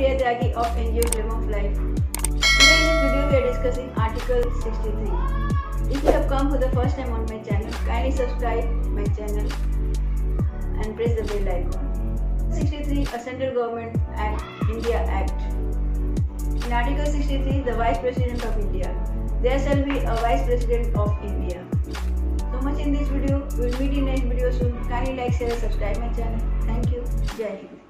Tyagi of Angiography of Life. Today in this video we are discussing Article 63. If you have come for the first time on my channel, kindly subscribe my channel and press the bell icon. 63, a Central Government Act, India Act. In Article 63, the Vice President of India. There shall be a Vice President of India. So much in this video. We will meet in next video soon. Kindly like, share, subscribe my channel. Thank you. Jai Hind.